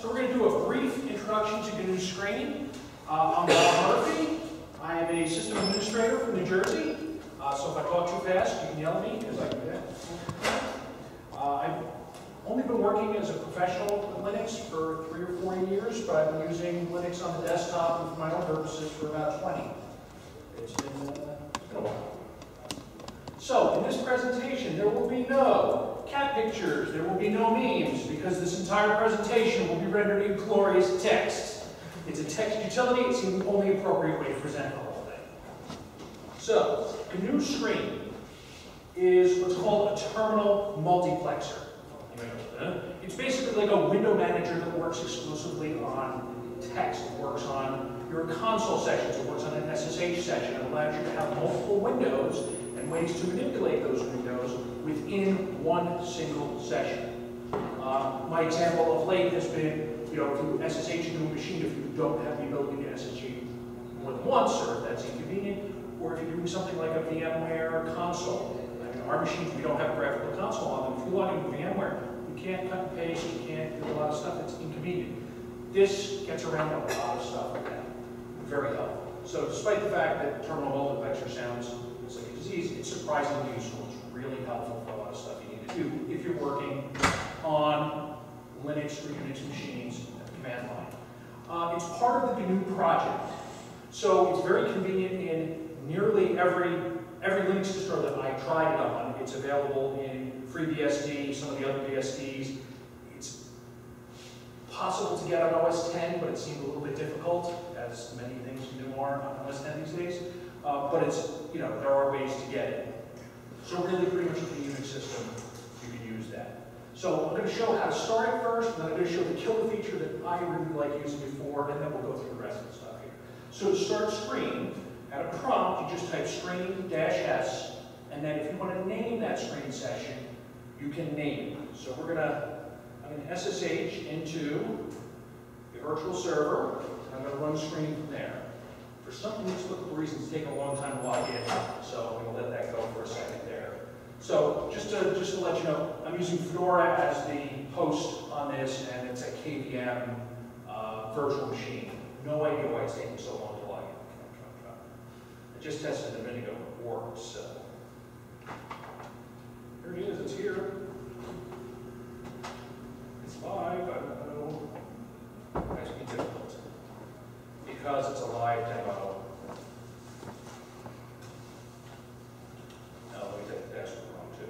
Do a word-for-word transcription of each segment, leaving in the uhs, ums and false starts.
So we're going to do a brief introduction to G N U Screen. Uh, I'm Bob Murphy. I am a system administrator from New Jersey. Uh, so if I talk too fast, you can yell at me because I can do that. Uh, I've only been working as a professional with Linux for three or four years, but I've been using Linux on the desktop and for my own purposes for about twenty. It's been, uh, it's been a while. So in this presentation, there will be no cat pictures, there will be no memes, because this entire presentation will be rendered in glorious text. It's a text utility, it's the only appropriate way to present the whole thing. So, G N U Screen is what's called a terminal multiplexer. It's basically like a window manager that works exclusively on text. It works on your console sessions, it works on an S S H session. It allows you to have multiple windows and ways to manipulate those windows within one single session. Uh, my example of late has been, you know, to S S H into a machine if you don't have the ability to S S H more than once, or if that's inconvenient, or if you're doing something like a VMware console. I mean, our machines, we don't have a graphical console on them. If you log into VMware, you can't cut and paste, you can't do a lot of stuff that's inconvenient. This gets around a lot of stuff like that. Very helpful. So despite the fact that terminal multiplexer sounds like a disease, it's surprisingly useful. It's really helpful for a lot of stuff you need to do if you're working on Linux or Unix machines at the command line. Uh, it's part of the G N U project. So it's very convenient in nearly every, every Linux distro that I tried it on. It's available in FreeBSD, some of the other B S Ds. It's possible to get on O S ten, but it seemed a little bit difficult, as many things you do are on O S ten these days. Uh, but it's, you know, there are ways to get it. So really, pretty much with the Unix system, you can use that. So I'm going to show how to start it first, and then I'm going to show the killer feature that I really like using before, and then we'll go through the rest of the stuff here. So to start screen, at a prompt, you just type screen dash S, and then if you want to name that screen session, you can name it. So we're going to, I'm going to S S H into the virtual server, and I'm going to run screen from there. For some inexplicable reasons, it's taking a long time to log in, so I'm going to let that go for a second there. So just to, just to let you know, I'm using Fedora as the host on this, and it's a K V M uh, virtual machine. No idea why it's taking so long to log in. I just tested it a minute ago, it worked, so. Here it is, it's here. It's live, I don't know. That's be difficult. Because it's a live demo. No, let me take the password wrong too.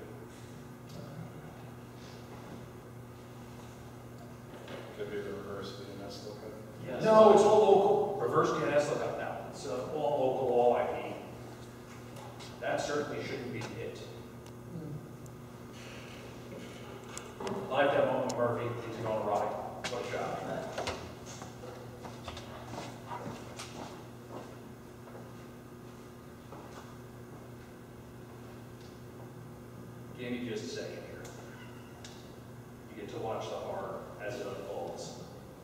Could be the reverse D N S lookup. Yes. No, it's all local. Reverse D N S lookup now. It's uh, all local, all I P. That certainly shouldn't be it. Live demo of Murphy, he's going to ride. What a job. Give me just a second here. You get to watch the horror as it unfolds.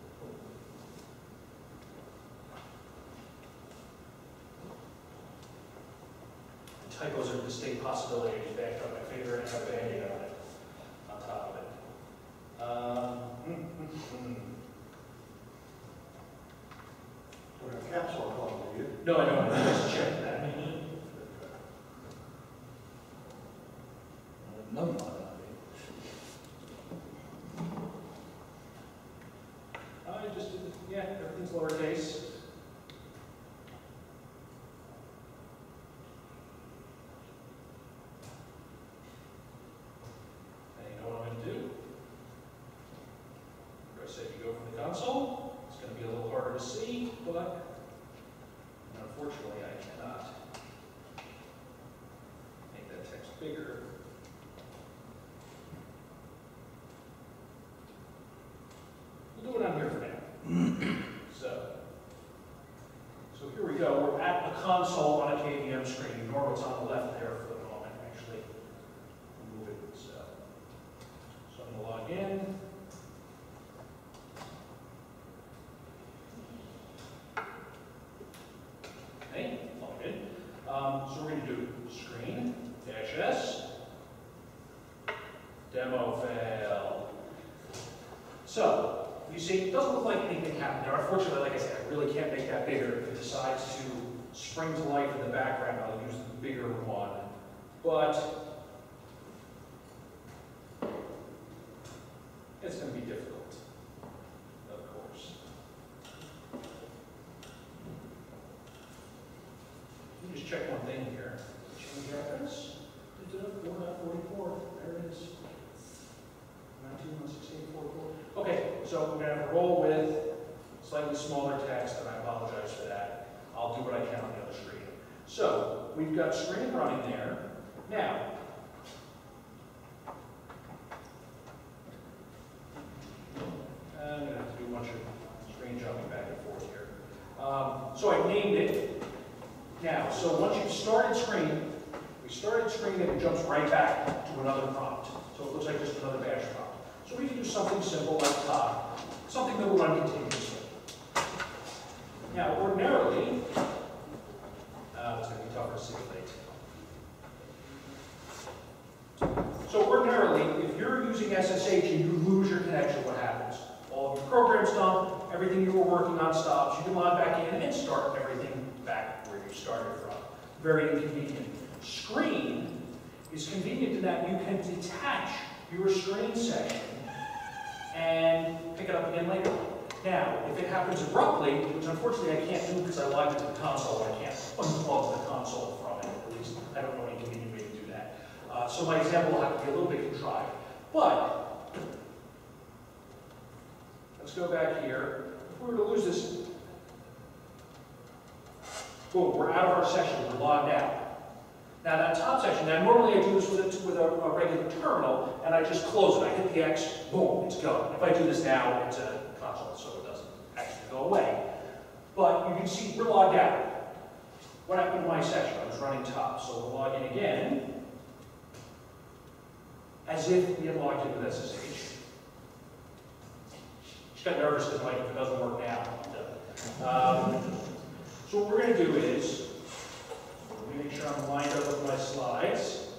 The typos are a distinct possibility. I just backed up my finger and have a band-aid on it, on top of it. Um, mm, mm, mm. What a capsule call to you. No, I don't. I just checked that. No, no, no. I just did, yeah, everything's lowercase. And you know what I'm going to do? I said you go from the console. It's going to be a little harder to see, but unfortunately I cannot make that text bigger. We'll do it on here for now. so, so here we go. We're at a console on a K V M screen. Ignore what's on the left there for the moment. Actually, move it. So, so I'm going to log in. Okay, log in. Um, so we're going to do screen dash S demo fail. So you see, it doesn't look like anything happened there. Unfortunately, like I said, I really can't make that bigger. If it decides to spring to life in the background, I'll use the bigger one. But it's going to be difficult, of course. Let me just check one thing here. Change address. four dot forty-four. There it is. nineteen one sixty-eight forty-four. Okay, so we're going to have to roll with slightly smaller text, and I apologize for that. I'll do what I can on the other screen. So we've got screen running there. Now, I'm going to have to do a bunch of screen jumping back and forth here. Um, so I named it. Now, so once you've started screen, we started screen and it jumps right back to another prompt. So it looks like just another bash prompt. So we can do something simple like top, something that will run continuously. Now, ordinarily, uh, it's going to be tougher to simulate. So ordinarily, if you're using S S H and you lose your connection, what happens? All of your program's done, everything you were working on stops, you can log back in and start everything back where you started from. Very inconvenient. Screen is convenient in that you can detach your screen section and pick it up again later. Now, if it happens abruptly, which unfortunately I can't do because I logged into the console, I can't unplug the console from it. At least I don't know any convenient way to do that. Uh, so my example will have to be a little bit contrived. But let's go back here. If we were to lose this, boom, we're out of our session, we're logged out. Now that top section, now normally I do this with a, with a, a regular terminal, and I just close it. I hit the X, boom, it's gone. If I do this now, it's a console, so it doesn't actually go away. But you can see we're logged out. What happened to my section? I was running top, so we'll log in again, as if we had logged in with S S H. Just got nervous because like, if it doesn't work now. Um, so what we're going to do is, let me make sure I'm lined up with my slides.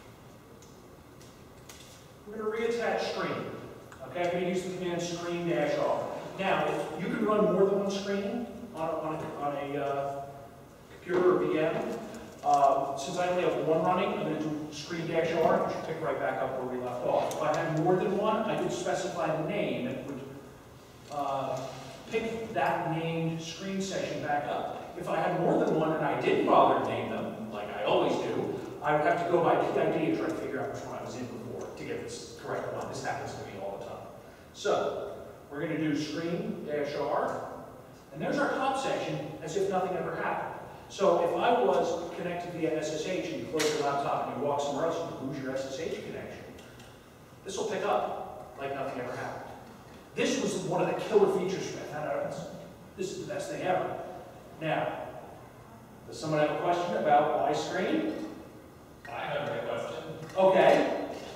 We're going to reattach screen. Okay, I'm going to use the command screen dash R. Now, if you can run more than one screen on a, on a, on a uh, computer or V M, uh, since I only have one running, I'm going to do screen dash R, which should pick right back up where we left off. If I had more than one, I could specify the name and it would uh, pick that named screen section back up. If I had more than one and I didn't bother to name them, like I always do, I would have to go by P I D and try to figure out which one I was in before to get this correct one. This happens to me all the time. So, we're going to do screen dash R, and there's our top section as if nothing ever happened. So if I was connected via S S H and you close your laptop and you walk somewhere else, you lose your S S H connection. This will pick up like nothing ever happened. This was one of the killer features for that. This is the best thing ever. Now, does someone have a question about why screen? I have a question. Okay.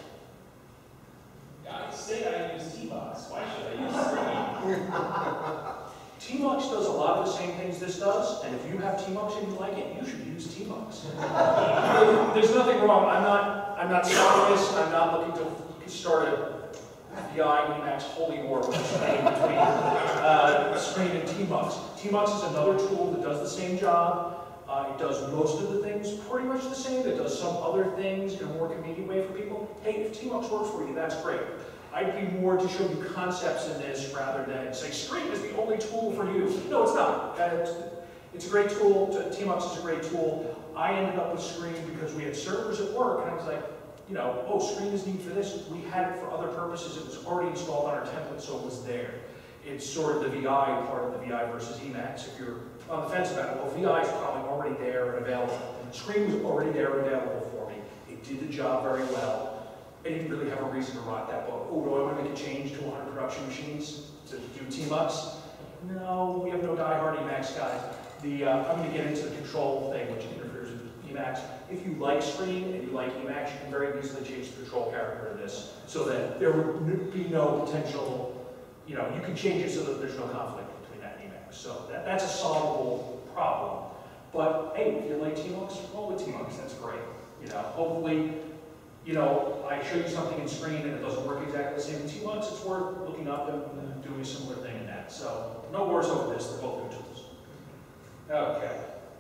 I say I use T-Box. Why should I use screen? T-Mux does a lot of the same things this does, and if you have T-Mux and you like it, you should use T-Mux. There's nothing wrong. I'm not. I'm not selling this. I'm not looking to start a V I Emacs holy war between uh, Screen and T-Mux. T-Mux is another tool that does the same job. Uh, it does most of the things pretty much the same. It does some other things in a more convenient way for people. Hey, if T-Mux works for you, that's great. I'd be more to show you concepts in this rather than say Screen is the only tool for you. No, it's not. Uh, it's, it's a great tool. T-Mux is a great tool. I ended up with Screen because we had servers at work, and I was like, you know, oh, Screen is neat for this. We had it for other purposes. It was already installed on our template, so it was there. It's sort of the V I part of the V I versus Emacs. If you're on the fence about it, well, V I is probably already there and available. Screen was already there and available for me. It did the job very well. I didn't really have a reason to rock that boat. Oh, do I want to make a change to one hundred production machines to do T-Mux? No, we have no die-hard Emacs guys. The, uh, I'm going to get into the control thing, which interferes with Emacs. If you like Screen and you like Emacs, you can very easily change the control character in this so that there would be no potential, you know, you can change it so that there's no conflict between that and Emacs. So that, that's a solvable problem. But hey, if you like T-Mux, roll with T-Mux, that's great. You know, hopefully you know, I show you something in screen and it doesn't work exactly the same in T LUX, it's worth looking up and, and doing a similar thing in that. So no wars over this, they're both good tools. Okay.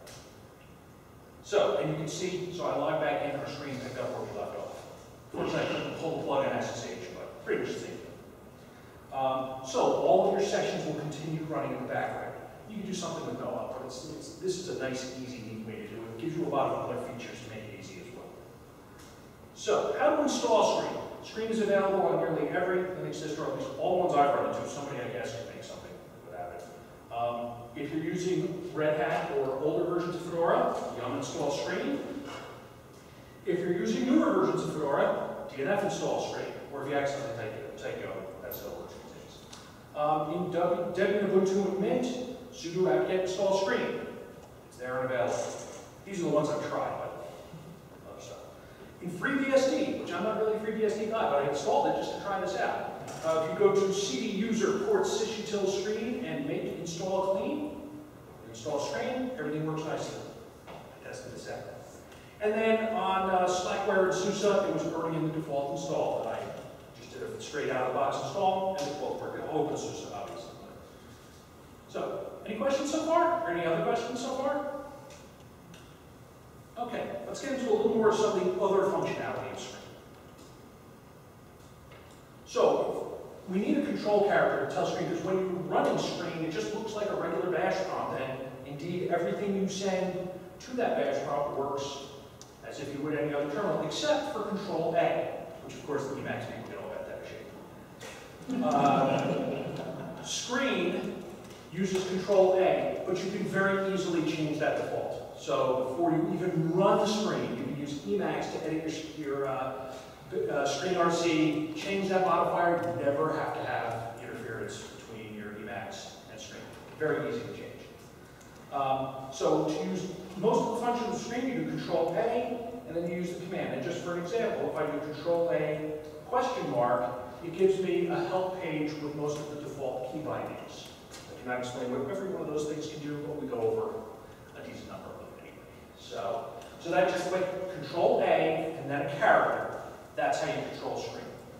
So, and you can see, so I log back in, our screen picked up where we left off. Fortunately, I couldn't pull the plug in S S H, but pretty much the same thing. Um, so all of your sessions will continue running in the background. You can do something with no output. It's, it's, this is a nice, easy, neat way to do it. It gives you a lot of other features to make it easy as well. So, how to install Screen? Screen is available on nearly every Linux distro, at least all ones I've run into. Somebody, I guess, can make something without it. Um, if you're using Red Hat or older versions of Fedora, you uninstall Screen. If you're using newer versions of Fedora, D N F install Screen. Or if you accidentally take, take Go, that still works these days. Um, in Debian, Ubuntu, and Mint, sudo apt-get install Screen. It's there and available. These are the ones I've tried, but other stuff. In FreeBSD, which I'm not really a FreeBSD guy, but I installed it just to try this out. Uh, if you go to cd user port sysutil Screen and make install clean, install Screen, everything works nicely. I tested this out. And then on uh, Slackware and SUSE, it was already in the default install, and I just did a straight out of the box install, and it both worked. I'll open SUSE, obviously. So, any questions so far? Or any other questions so far? Okay, let's get into a little more of some of the other functionality of Screen. So, we need a control character to tell Screen, because when you run in Screen, it just looks like a regular bash prompt, and indeed, everything you send to that bash prompt works as if you would any other terminal, except for Control A, which of course the Emacs people get all about that shape. Uh, Screen uses Control A, but you can very easily change that default. So before you even run the Screen, you can use Emacs to edit your, your uh, uh, Screen R C, change that modifier. You never have to have interference between your Emacs and Screen. Very easy to change. Um, so to use most of the functions of the Screen, you do Control A, and then you use the command. And just for an example, if I do Control A question mark, it gives me a help page with most of the default key bindings. I cannot explain what every one of those things can do, but we go over a decent number of them anyway. So, so that's just like Control A and then a character. That's how you control Screen.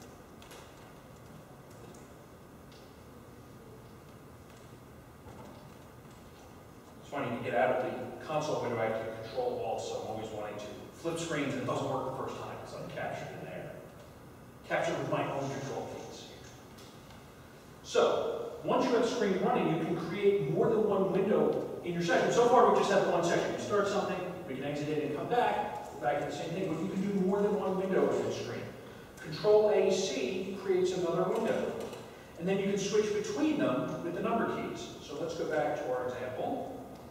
It's funny, you get out of the console window, I have to Control Alt, so I'm always wanting to flip screens, and it doesn't work the first time because I'm captured in there. Captured with my own control keys. So, once you have Screen running, you can create more than one window in your session. So far, we just have one section. We start something, we can exit it and come back, go back to the same thing, but you can do more than one window within Screen. Control A C creates another window. And then you can switch between them with the number keys. So let's go back to our example.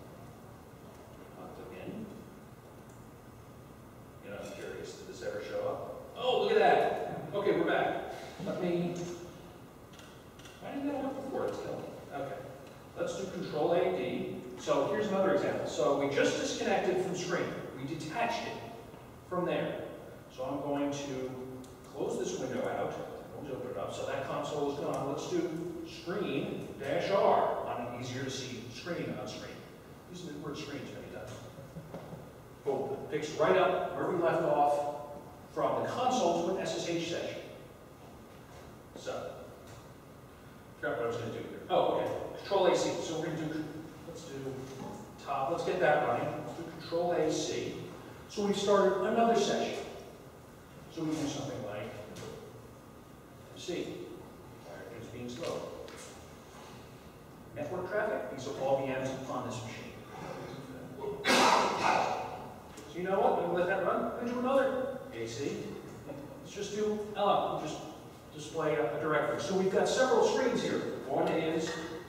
You know, I'm curious, did this ever show up? Oh, look at that. Okay, we're back. Let me, why didn't that work before? It's killing me. Okay, let's do Control A D. So here's another example. So we just disconnected from Screen. We detached it from there. So I'm going to close this window out. Let's open it up. So that console is gone. Let's do Screen dash R on an easier to see screen on Screen. Using the word screens many times. Boom. Picks right up where we left off from the console to an S S H session. So, forgot what I was going to do here. Oh, okay. Control A C. So we're going to do, let's do top. Let's get that running. Let's do Control A C. So we started another session. So we do something like C. Everything's being slow. Network traffic. These are all V Ms upon this machine. So you know what? We can let that run. Then do another A C. Let's just do L M. We'll just display a, a directory. So we've got several screens here. One is,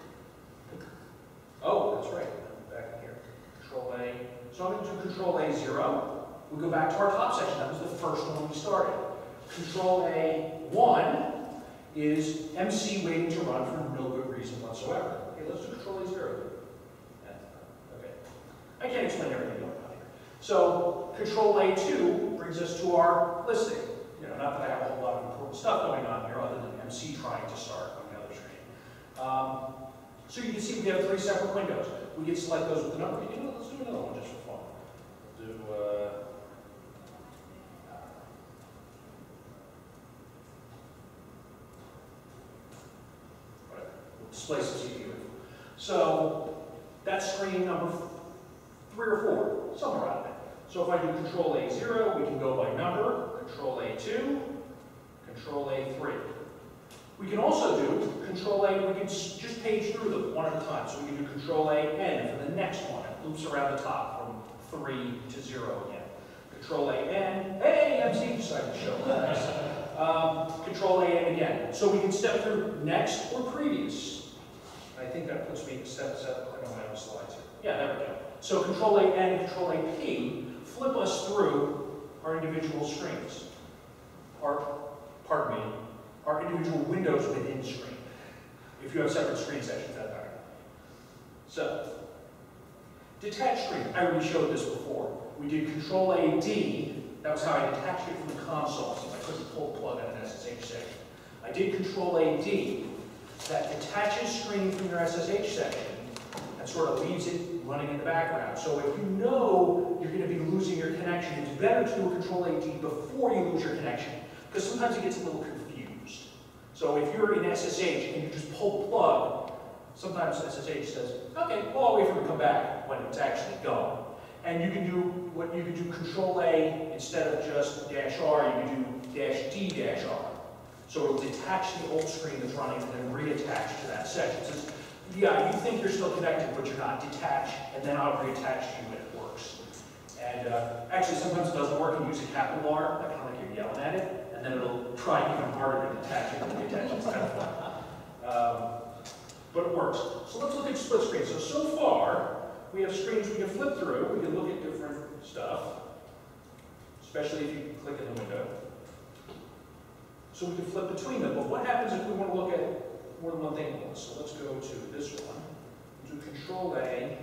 oh, that's right. Back here. Control A. So I'm going to do Control A zero. We go back to our top section. That was the first one we started. Control A one is M C waiting to run for no good reason whatsoever. Okay, let's do Control A zero. Okay. I can't explain everything going on here. So Control A two brings us to our listing. You know, not that I have a whole lot of important stuff going on here other than M C trying to start on the other screen. Um, so you can see we have three separate windows. We can select those with the number. You know, let's do another one just for fun. We'll do uh, display some C P U info. So that's screen number three or four, somewhere around there. So if I do control A zero, we can go by number, control A two, control A three. We can also do control A, we can just page through them one at a time. So we can do control A N for the next one. It loops around the top from three to zero again. Control A N, hey, M C decided to show. Nice. Um, control A N again. So we can step through next or previous. I think that puts me at step seven. I don't have the slides here. Yeah, there we go. So control A N and control A P flip us through our individual screens. Our, pardon me, our individual windows within screen. If you have separate screen sections, that matter. So, detached screen. I already showed this before. We did control A D. That was how I detached it from the console, since I couldn't pull the plug on an S S H section. I did control A D. That detaches screen from your S S H section and sort of leaves it running in the background. So if you know you're going to be losing your connection, it's better to do a control A D before you lose your connection, because sometimes it gets a little confused. So if you're in S S H and you just pull the plug, sometimes S S H says, okay, well, I'll wait for it to come back when it's actually gone. And you can do what you can do control A instead of just dash R, you can do dash D dash R. So it'll detach the old screen that's running and then reattach to that section. It says, yeah, you think you're still connected, but you're not. Detach, and then I'll reattach to you when it works. And uh, actually, sometimes it doesn't work. You use a capital R, like kind of like you're yelling at it, and then it'll try even harder to detach it and reattach it. It's kind of fun. Um, but it works. So let's look at split screen. So, so far, we have screens we can flip through. We can look at different stuff, especially if you click in the window. So we can flip between them. But what happens if we want to look at more than one thing at once? So let's go to this one. Do control A.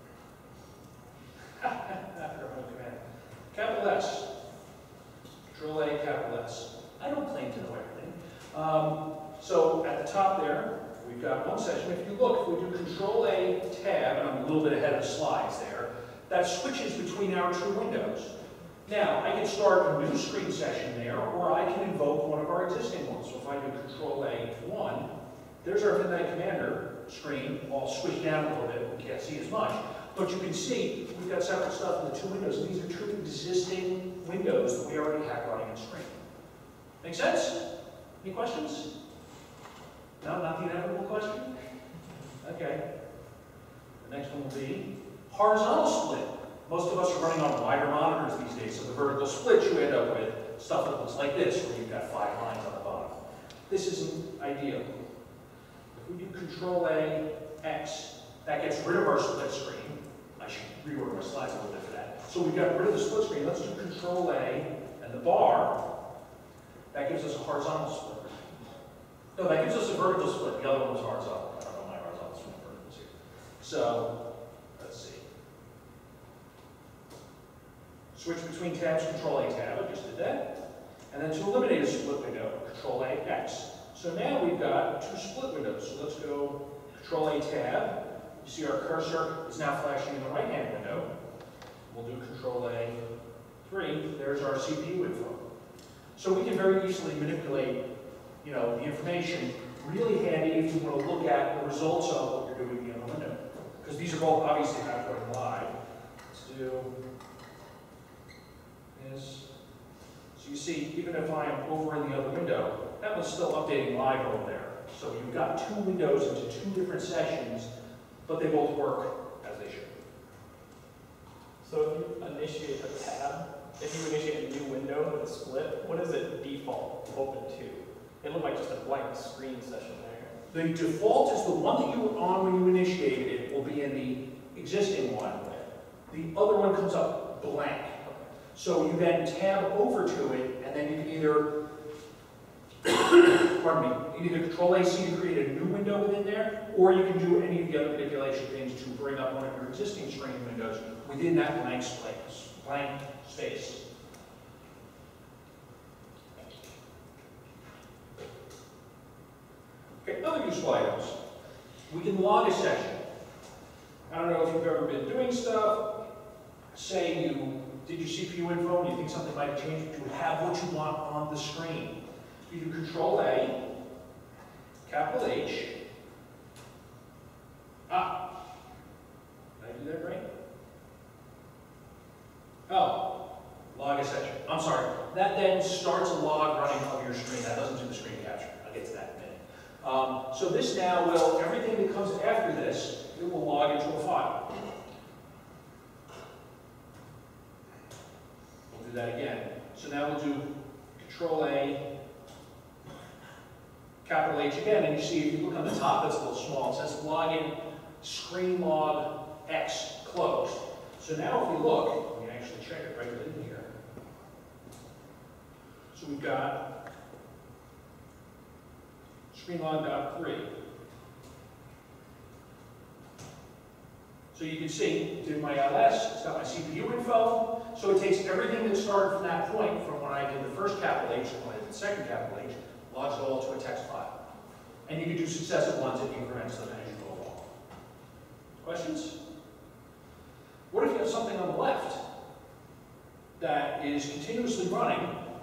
Capital S. Control A, capital S. I don't claim to know everything. Um, so at the top there, we've got one section. If you look, if we do control A tab, and I'm a little bit ahead of the slides there, that switches between our two windows. Now, I can start a new screen session there, or I can invoke one of our existing ones. So if I do control A one, there's our Midnight Commander screen, all squished down a little bit. We can't see as much. But you can see we've got separate stuff in the two windows, and these are two existing windows that we already have running on screen. Make sense? Any questions? No, not the inevitable question? Okay. The next one will be horizontal split. Most of us are running on wider monitors these days, so the vertical split you end up with stuff that looks like this, where you've got five lines on the bottom. This isn't ideal. If we do control A, X, that gets rid of our split screen. I should reorder my slides a little bit for that. So we've got rid of the split screen. Let's do control A and the bar. That gives us a horizontal split. No, that gives us a vertical split. The other one was horizontal. I don't know my horizontal split verticals here. So, let's see. Switch between tabs, control A tab. I just did that. And then to eliminate a split window, control A, X. So now we've got two split windows. So let's go control A tab. You see our cursor is now flashing in the right-hand window. We'll do control A three. There's our C P U info. So we can very easily manipulate, you know, the information. Really handy if you want to look at the results of what you're doing in the window. Because these are both obviously not going live. Let's do this. So you see, even if I'm over in the other window, that one's still updating live over there. So you've got two windows into two different sessions, but they both work as they should. So if you initiate a tab, if you initiate a new window with a split, what does it default open to? It looked like just a blank screen session there. The default is the one that you were on when you initiated it will be in the existing one. The other one comes up blank. So you then tab over to it, and then you can either, pardon me, you can either control A C to create a new window within there, or you can do any of the other manipulation things to bring up one of your existing screen windows within that blank space. Blank space. Okay, other useful items. We can log a session. I don't know if you've ever been doing stuff. Say you did your C P U info and you think something might have changed, but you have what you want on the screen. You do control A, capital H, Um, so this now will, everything that comes after this, it will log into a file. We'll do that again. So now we'll do Control A, capital H again, and you see if you look on the top, that's a little small. It says login screen log X closed. So now if we look, we can actually check it right in here. So we've got screen log dot three. So you can see, did my L S, it's got my C P U info, so it takes everything that started from that point, from when I did the first capital H to when I did the second capital H, logs it all to a text file. And you can do successive ones in increments of as you go along. Questions? What if you have something on the left that is continuously running,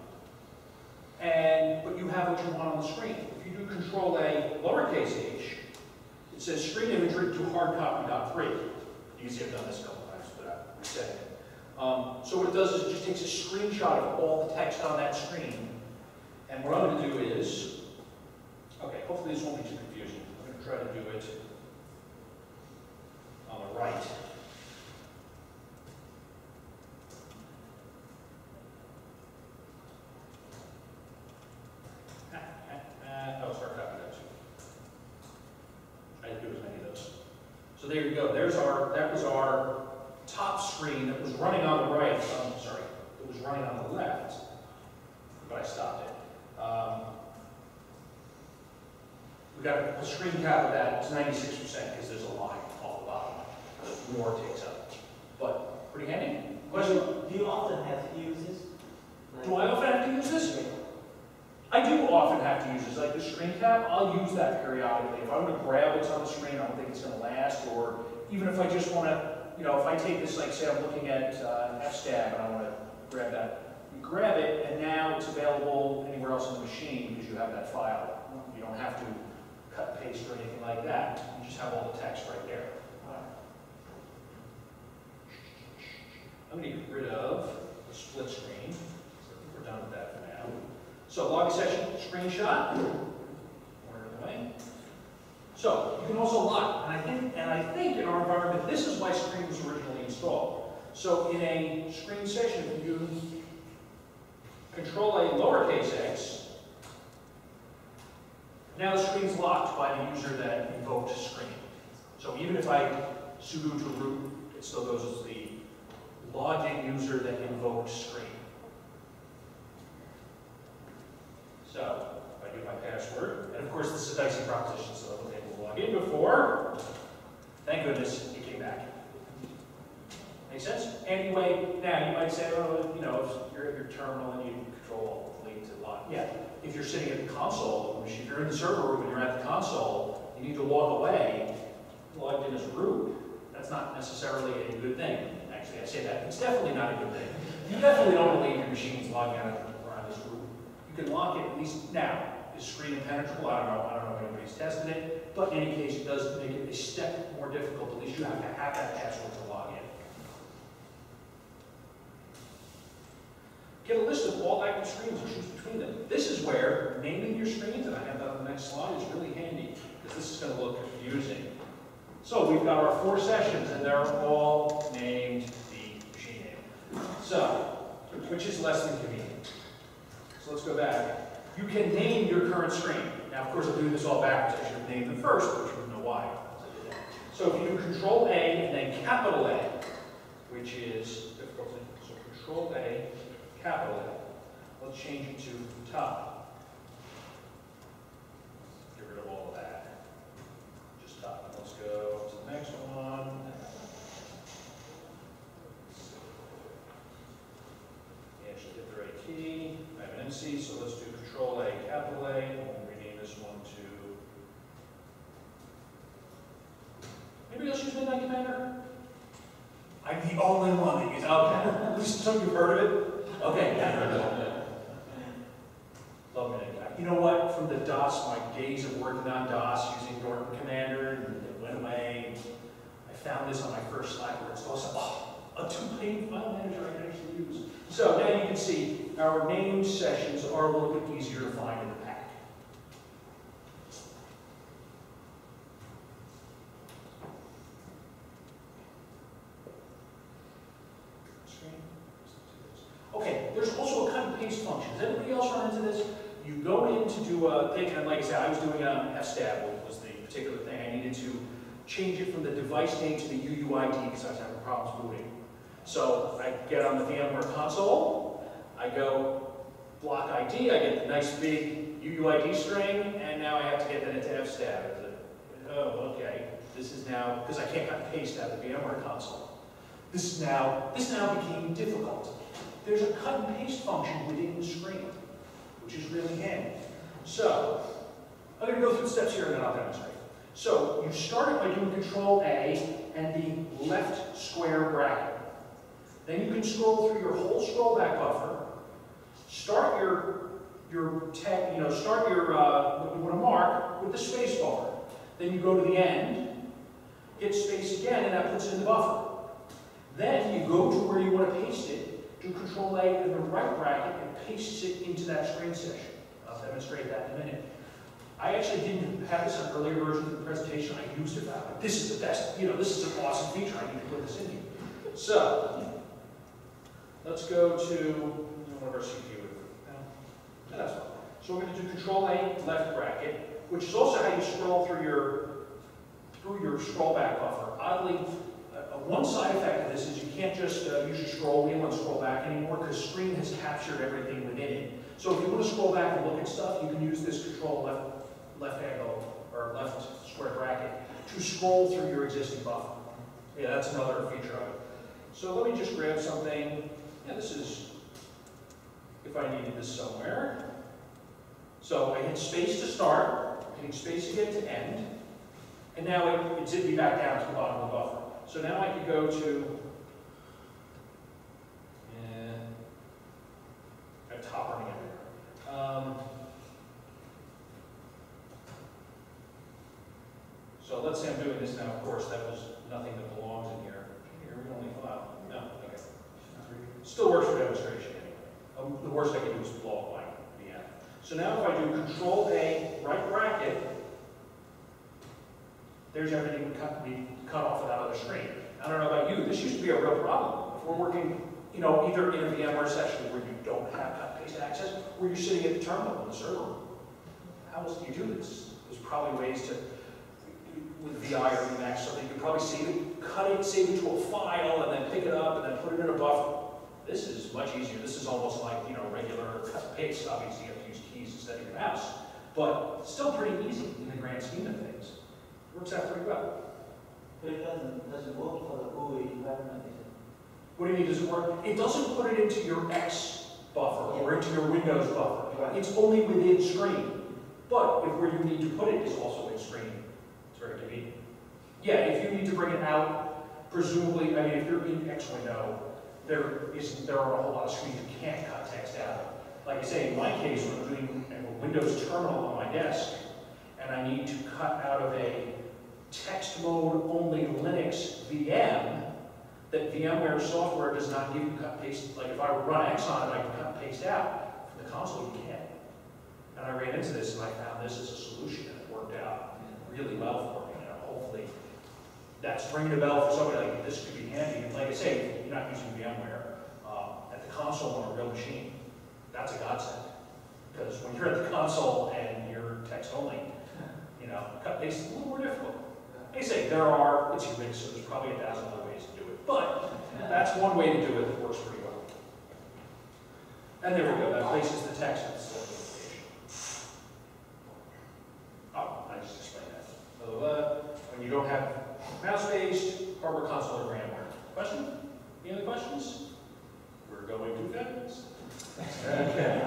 and but you have what you want on the screen? If you do Control A lowercase h, it says screen imagery to hard copy dot three. You can see I've done this a couple times, but I'm resetting it. Um, so what it does is it just takes a screenshot of all the text on that screen. And what I'm going to do is, okay, hopefully this won't be too confusing. I'm going to try to do it on the right. Oh, sorry, copy that too. I didn't do as many of those. So there you go. There's our, that was our top screen that was running on the right. Um, sorry, it was running on the left, but I stopped it. Um, we got a, a screen cap of that. It's ninety-six percent because there's a line off the bottom. More takes up. But pretty handy. Question? Do you often have to use this? Do I often have to use this? I do often have to use this. Like the screen cap, I'll use that periodically. If I want to grab what's on the screen, I don't think it's going to last. Or even if I just want to, you know, if I take this, like say I'm looking at uh, F stab and I want to grab that, you grab it and now it's available anywhere else in the machine because you have that file. You don't have to cut and paste or anything like that. You just have all the text right there. I'm going to get rid of the split screen. So I think we're done with that for now. So log session screenshot. Order it away. So you can also log, and I think, and I think in our environment, this is why Screen was originally installed. So in a screen session, if you control a lowercase x, now the screen's locked by the user that invoked screen. So even if I sudo to root, it still goes as the logged in user that invoked screen. So if I do my password, and of course this is a dicey proposition, so I wasn't able to log in before. Thank goodness it came back. Make sense? Anyway, now you might say, oh, you know, if you're at your terminal and you control delete to log. Yeah, if you're sitting at the console, if you're in the server room and you're at the console, you need to walk away, logged in as root. That's not necessarily a good thing. Actually, I say that. It's definitely not a good thing. You definitely don't believe your machine's logging out around this root. You can lock it at least now. Is screen impenetrable? I don't know. I don't know if anybody's tested it. But in any case, it does make it a step more difficult. At least you have to have that password to log in. Get a list of all active screens and choose between them. This is where naming your screens, and I have that on the next slide, is really handy, because this is going to look confusing. So we've got our four sessions, and they're all named the machine name. So, which is less than convenient. So let's go back. You can name your current screen. Now, of course, I'm doing this all backwards. I should have named them first, but you wouldn't know why. So if you do Control A and then capital A, which is difficult thing. So Control A, capital A. Let's change it to top. Get rid of all of that. Just top. Let's go to the next one. You actually hit the right key. I have an M C, so let's do Control A, capital A, and we'll rename this one to. Anybody else use Midnight Commander? I'm the only one that uses. Okay, at least some of you've heard of it. Okay. Love Midnight Commander. You know what? From the DOS, my days of working on DOS using Norton Commander, and it went away. I found this on my first Slack where it's also oh, a two-pane file manager I can actually use. So now you can see our named sessions are a little bit easier to find in the pack. and paste function. Does everybody else run into this? You go in to do a thing, and like I said, I was doing um, F stab, which was the particular thing. I needed to change it from the device name to the U U I D because I was having problems booting. So I get on the VMware console, I go block I D, I get the nice big U U I D string, and now I have to get that into F stab. Oh, okay. This is now, because I can't cut and paste out of the VMware console. This is now, this now became difficult. There's a cut and paste function within the screen, which is really handy. So, I'm going to go through the steps here and then I'll demonstrate. So, you start it by doing Control A and the left square bracket. Then you can scroll through your whole scroll back buffer, start your, your tag, you know, start your, uh, what you want to mark with the space bar. Then you go to the end, hit space again, and that puts it in the buffer. Then you go to where you want to paste it, do Control A in the right bracket, and paste it into that screen session. I'll demonstrate that in a minute. I actually didn't have this on earlier versions of the presentation. I used it for that. This is the best, you know, this is an awesome feature. I need to put this in here. So, let's go to one of our C P U. No, that's fine. So we're going to do Control A, left bracket, which is also how you scroll through your through your scroll back buffer. Oddly, uh, one side effect of this is you can't just uh, use your scroll wheel and scroll back anymore because Screen has captured everything within it. So if you want to scroll back and look at stuff, you can use this Control left left angle or left square bracket to scroll through your existing buffer. Yeah, that's another feature of it. So let me just grab something. Yeah, this is if I needed this somewhere. So I hit space to start, hitting space again to end. And now it, it zipped me back down to the bottom of the buffer. So now I could go to, and I'm top running everywhere. Um, so let's say I'm doing this now. Of course, that was nothing that belongs in here. Here, we only file. No, okay. Still works for demonstration anyway. Um, the worst I can do is blow up my V M. So now if I do Control A, right bracket, there's everything cut, be cut off of that other screen. I don't know about you, this used to be a real problem. If we're working, you know, either in a VMware session where you don't have cut paste access, or you're sitting at the terminal in the server room. How else do you do this? There's probably ways to, with V I or Emacs, something you could probably save it, cut it, save it to a file, and then pick it up, and then put it in a buffer. This is much easier. This is almost like, you know, regular cut and paste. Obviously, you have to use keys instead of your mouse, but still pretty easy in the grand scheme of things. Works out pretty well. But it doesn't, doesn't work for the O E environment, is it? What do you mean, does it work? It doesn't put it into your X buffer or into your Windows buffer. Right. It's only within Screen. But if where you need to put it is also in Screen, it's very convenient. Yeah, if you need to bring it out, presumably, I mean, if you're in X window, there isn't, there are a whole lot of screens you can't cut text out of. Like I say, in my case, when I'm doing a Windows terminal on my desk, and I need to cut out of a text mode only Linux V M, that VMware software does not give you cut paste. Like if I run X on it, I can cut and paste out. From the console, you can't. And I ran into this and I found this as a solution and it worked out really well for me. And hopefully that's ringing a bell for somebody like this could be handy. And like I say, you're not using VMware uh, at the console on a real machine. That's a godsend. Because when you're at the console and you're text only, you know, cut paste is a little more difficult. Like I say, there are, it's Unix, so there's probably a thousand other ways to do it. But that's one way to do it that works pretty well. And there we go, that places the text in the location. Oh, I just explained that. So, uh, when you don't have mouse-based, hardware console or VMware. Question? Any other questions? We're going too fast. Okay.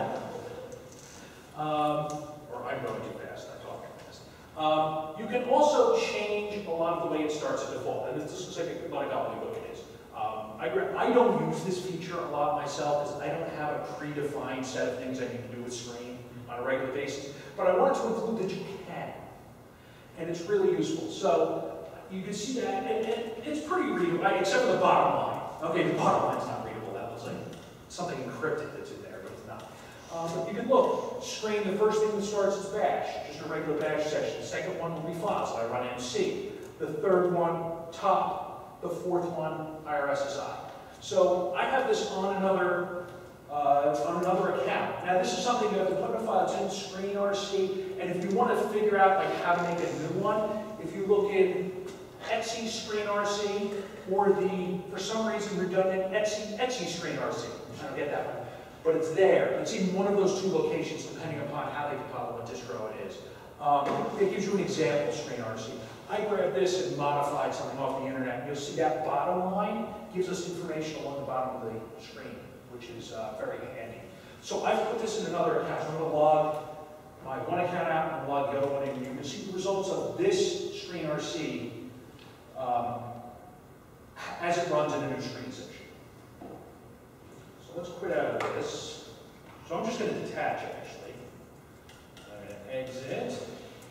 Um, or I'm going too fast, I talk too fast. Um, you can also change a lot of the way it starts at default, and this looks like a lot of gobbledygook it is. Um, I, I don't use this feature a lot myself because I don't have a predefined set of things I need to do with Screen on a regular basis, but I wanted to include that you can, and it's really useful. So you can see that, and, and it's pretty readable, except for the bottom line. Okay, the bottom line's not readable. That looks like something encrypted that's in there, but it's not. Um, but you can look, Screen, the first thing that starts is bash, just a regular bash session. The second one will be files, so I run M C. The third one, top. The fourth one, I R S S I. So I have this on another uh, on another account. Now, this is something you have to put in a file. It's in Screen R C, and if you want to figure out like how to make a new one, if you look in Etsy Screen R C or the, for some reason, redundant Etsy Etsy Screen R C. I don't get that one. But it's there. It's in one of those two locations, depending upon how they compile what distro it is. Um, it gives you an example Screen R C. I grabbed this and modified something off the internet. You'll see that bottom line gives us information along the bottom of the screen, which is uh, very handy. So I've put this in another account. So I'm going to log my one account out and log the other one in. And you can see the results of this Screen R C um, as it runs in a new screen section. So let's quit out of this. So I'm just going to detach, actually. I'm going to exit.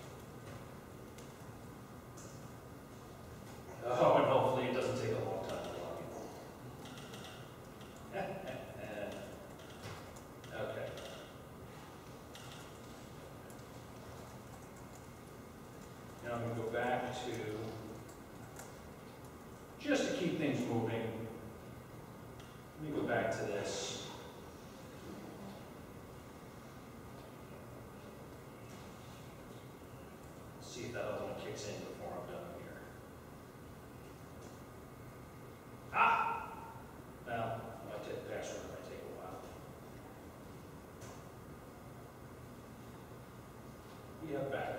Oh, and hopefully it doesn't take a long time to log in. Okay. Now I'm going to go back to, just to keep things moving, let me go back to this. See if that other one kicks in before I'm done here. Ah! Well, my password might take a while. Yeah, back.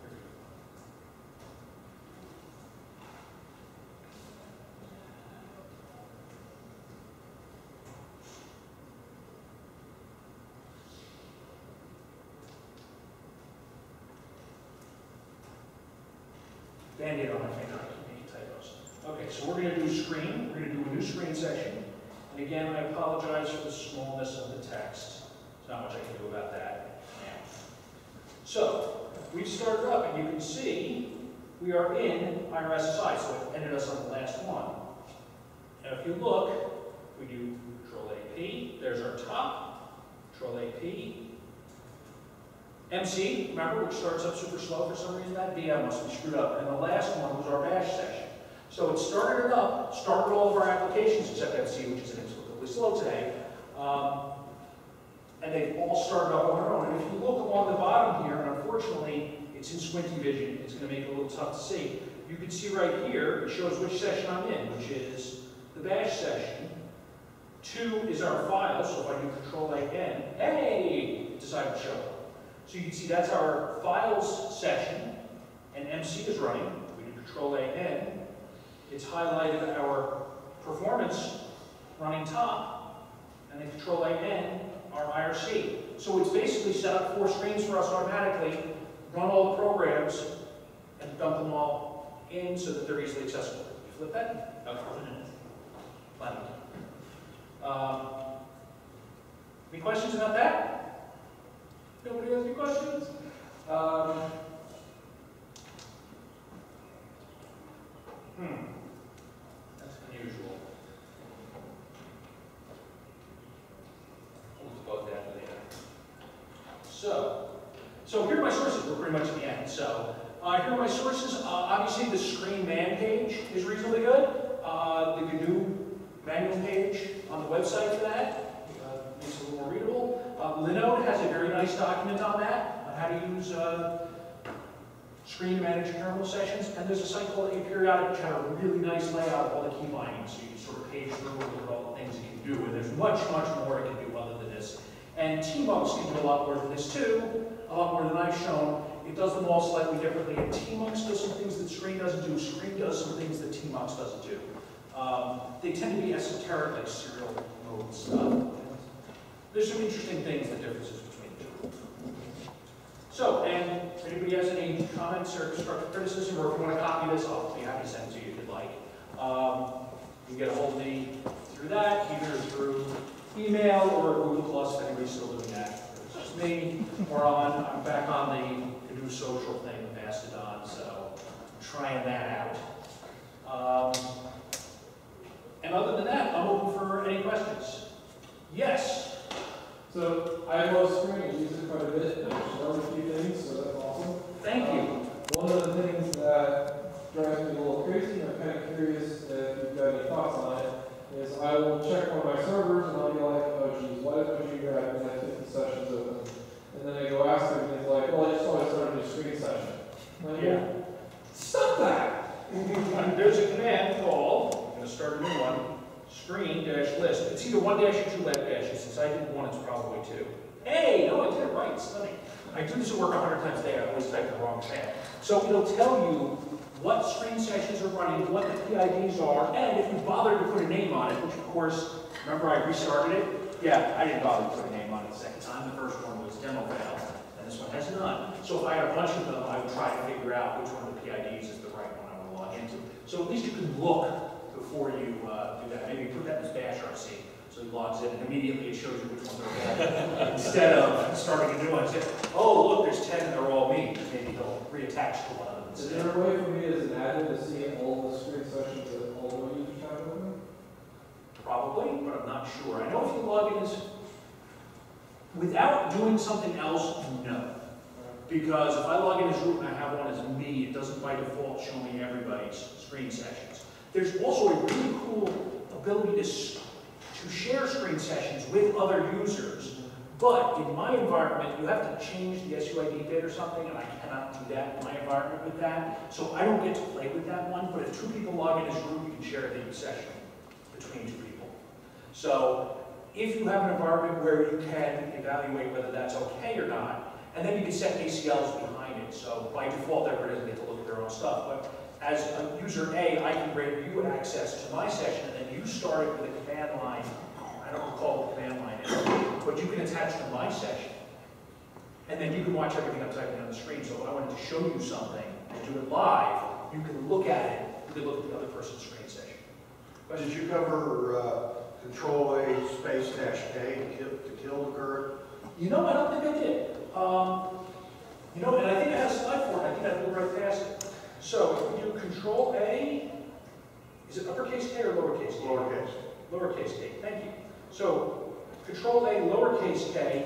Band-aid on my finger, I keep making typos. Okay, so we're going to do screen. We're going to do a new screen section. And again, I apologize for the smallness of the text. There's not much I can do about that now. So, we've started up, and you can see we are in I R S S I, so it ended us on the last one. Now, if you look, we do Control A P. There's our top. Control A P. M C, remember, which starts up super slow for some reason, that V M must be screwed up. And the last one was our bash session. So it started it up, started all of our applications except M C, which is inexplicably slow today. Um, and they've all started up on their own. And if you look along the bottom here, and unfortunately, it's in squinty vision, it's going to make it a little tough to see. You can see right here, it shows which session I'm in, which is the bash session. Two is our file, so if I do Control A N, hey, it decided to show up. So you can see that's our files session, and M C is running. We do Control A N. It's highlighted our performance running top, and then Control A N, our I R C. So it's basically set up four screens for us automatically, run all the programs, and dump them all in so that they're easily accessible. You flip that? Okay. Plenty. Um, any questions about that? Nobody has any questions? Um, hmm. That's unusual. We'll just bug that later. So, so here are my sources. We're pretty much at the end. So, uh, here are my sources. Uh, obviously, the screen man page is reasonably good. Uh, the G N U manual page on the website for that uh, makes it a little more readable. Uh, Linode has a very nice document on that, on how to use uh, screen to manage terminal sessions. And there's a site called Aperiodic, which has a really nice layout of all the key bindings. So you can sort of page through and look at all the things it can do. And there's much, much more it can do other than this. And Tmux can do a lot more than this too, a lot more than I've shown. It does them all slightly differently. And Tmux does some things that Screen doesn't do. Screen does some things that Tmux doesn't do. Um, they tend to be esoteric, like serial mode stuff. There's some interesting things, the differences between the two. So, and if anybody has any comments or constructive criticism, or if you want to copy this, I'll be happy to send it to you if you'd like. Um, you can get a hold of me through that, either through email or Google Plus, if anybody's still doing that. It's just me. We're on, I'm back on the G N U social thing with Mastodon, so I'm trying that out. Um, and other than that, I'm open for any questions. Yes? So I love Screen, I use it quite a bit, and I've learned a few things, so that's awesome. Thank you. Um, one of the things that drives me a little crazy, and I'm kind of curious if you've got any thoughts on it, is I will check one of my servers and I'll be like, oh geez, why does my And then I go ask him, and he's like, well, I just want to start a new screen session. I'm like, Yeah. Stop that! And there's a command called, I'm going to start a new one, screen dash list. It's either one dash or two left dashes. Since I did one, it's probably two. Hey, no, I did it right. Stunning. I do this at work a hundred times a day. I always type the wrong command. So it'll tell you what screen sessions are running, what the P I Ds are, and if you bother to put a name on it, which of course, remember I restarted it? Yeah, I didn't bother to put a name on it the second time. The first one was demo fail, and this one has none. So if I had a bunch of them, I would try to figure out which one of the P I Ds is the right one I want to log into. So at least you can look before you uh, do that. Maybe put that in bash R C. So he logs in and immediately it shows you which ones are bad. Instead of starting a new one, say, oh, look, there's ten and they're all me. Maybe he'll reattach to one of them Is instead. there a way for me as an admin to see all the screen sessions that all the users have open? Probably, but I'm not sure. I know if you log in as, without doing something else, no. Because if I log in as root and I have one as me, it doesn't by default show me everybody's screen sessions. There's also a really cool ability to, to share screen sessions with other users. But in my environment, you have to change the S U I D bit or something, and I cannot do that in my environment with that. So I don't get to play with that one, but if two people log in as root, you can share the session between two people. So if you have an environment where you can evaluate whether that's okay or not, and then you can set A C Ls behind it. So by default, everybody doesn't get to look at their own stuff. But as a user A, I can grant you access to my session, and then you start it with a command line. I don't recall what the command line is, but you can attach to my session. And then you can watch everything I'm typing on the screen. So if I wanted to show you something and do it live, you can look at it, you can look at the other person's screen session. Did you cover uh, Control A space dash K to kill, to kill the current? You know, I don't think I did. Um, you know, and I think I had a slide for it. I think I blew right past it. So if you do Control A, is it uppercase K or lowercase K? Lowercase. Lowercase k, thank you. So Control A, lowercase k,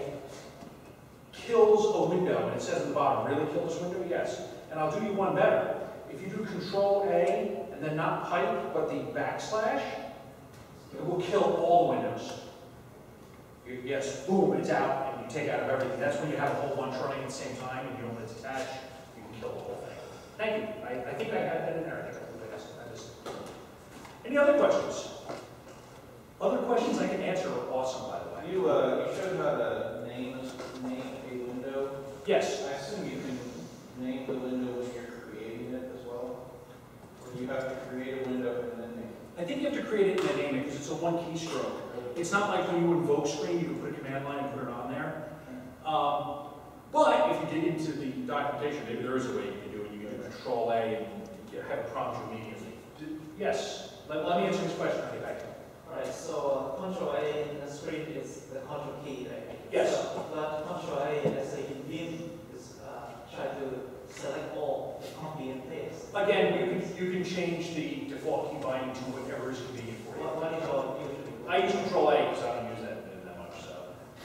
kills a window, and it says at the bottom, really kill this window? Yes. And I'll do you one better. If you do Control A, and then not pipe, but the backslash, it will kill all the windows. You, yes, boom, it's out, and you take out of everything. That's when you have a whole bunch running at the same time, and you don't let it attach, you can kill the whole thing. Thank you. I, I think I had that in there. I think I just, I just... Any other questions? Other questions I can answer are awesome, by the way. You, uh, you showed how to name, name a window. Yes. I assume you can name the window when you're creating it as well? Or do you have to create a window and then name it? I think you have to create it and then name it because it's a one keystroke. It's not like when you invoke screen, you can put a command line and put it on there. Um, but if you dig into the documentation, maybe there is a way you can do it. You can do Control A and you have it prompt you immediately. Yes. Let, let me answer this question. I'll get back to you. Alright, so uh, Control A in the script is the control key, right? Yes. So, but Control A, let's say in Vim, is uh, try to select all the copy and paste. Again, you can you can change the default key binding to whatever is convenient for you. What, what is your usually? I use Control A because I don't use that that much. So.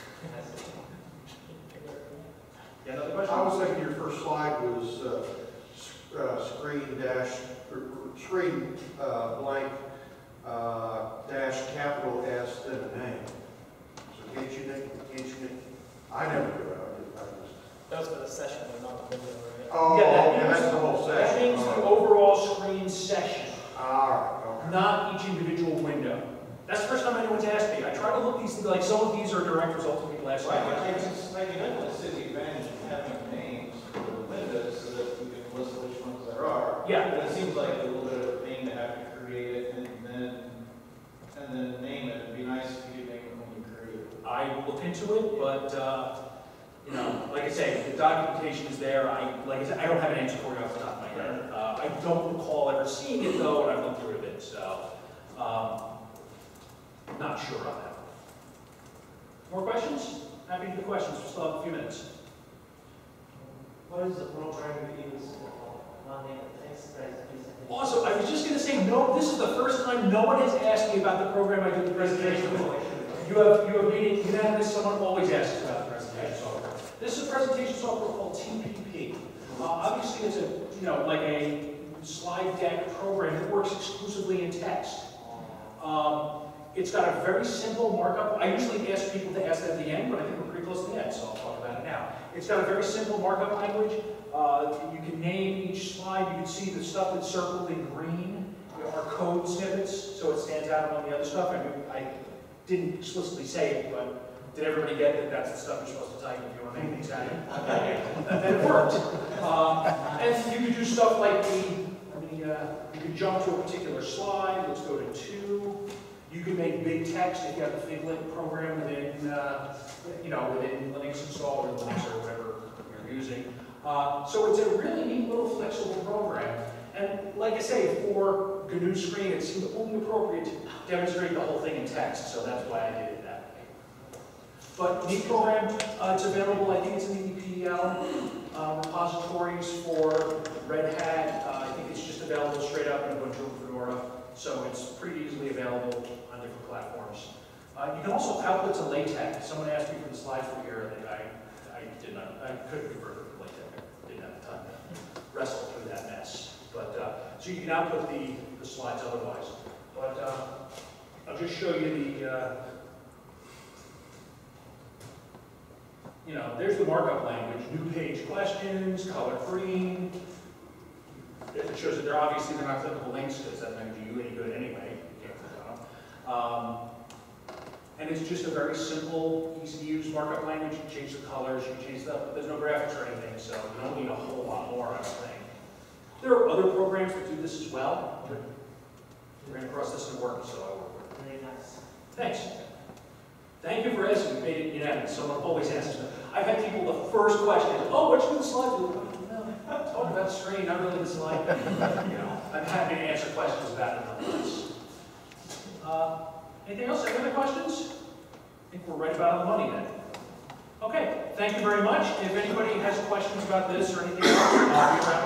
Yeah, another question? I was thinking your first slide was uh, s- uh, screen dash, or, or screen uh, blank uh, dash capital S then a name. So can't you name, can't you name? I never do it. I just, I just. That was for the session, but not the window, right? Oh, Yeah, that okay, means- that's the whole That section. means the All overall screen session, right, all right, okay. not each individual window. That's the first time anyone's asked me. I try to look these, like some of these are direct results of people last Right, night. I guess, like, you definitely see the advantage of having names for the windows so that you can list which ones there are. Yeah. But it seems like a little bit of a pain to have to create it and then, and then name it. It'd be nice if you could name it when you create it. I will look into it, but, uh, you know, like I say, the documentation is there. I, like I said, I don't have an answer for you off the top of my head. Uh, I don't recall ever seeing it though, and I've looked through it a bit, so, um, not sure on that. More questions? Happy to do questions. We still have a few minutes. What is the program you use for running the text presentation? Also, I was just going to say, no, this is the first time no one has asked me about the program I do the presentation with. You have, you have made it unanimous, someone always asks about the presentation software. This is a presentation software called T P P. Uh, obviously, it's a, you know, like a slide deck program that works exclusively in text. Um, it's got a very simple markup. I usually ask people to ask that at the end, but I think we're pretty pretty close to the end, so I'll talk about it now. It's got a very simple markup language. Uh, you can name each slide. You can see the stuff that's circled in green are code snippets, so it stands out among the other stuff. I mean, I didn't explicitly say it, but did everybody get that that's the stuff you're supposed to type if you want to make things happen? Okay, then it worked. Um, and you could do stuff like the, I mean, uh, you could jump to a particular slide. Let's go to two. You can make big text if you have the Figlit program within, uh, you know, within Linux installed or Linux or whatever you're using. Uh, so it's a really neat little flexible program. And like I say, for G N U Screen, it seemed only appropriate to demonstrate the whole thing in text, so that's why I did it that way. But neat program, uh, it's available, I think it's in the E P L uh, repositories for Red Hat. Uh, I think it's just available straight up in Ubuntu and Fedora, so it's pretty easily available on different platforms. Uh, you can also output to LaTeX. Someone asked me for the slides for here, and I, I did not, I couldn't convert it from LaTeX. I didn't have the time to wrestle through that mess. But, uh, so you can output the, the slides otherwise. But uh, I'll just show you the, uh, you know, there's the markup language, new page questions, color green. It shows that they're obviously they're not clickable links because that's not going to do you any good anyway. You can't click on them. Um, and it's just a very simple, easy to use markup language. You can change the colors, you can change stuff, but there's no graphics or anything, so you don't need a whole lot more, I don't think. There are other programs that do this as well, but we ran across this in work, so I work with it. Very nice. Thanks. Thank you for asking. You made it unanimous. Someone always asks me. I've had people, the first question is, oh, what's the slide? Well, talking about the screen, not really the slide. You know, I'm happy to answer questions about it nonetheless. Uh, anything else? Any other questions? I think we're right about on the money then. Okay, thank you very much. If anybody has questions about this or anything else, I'll be around.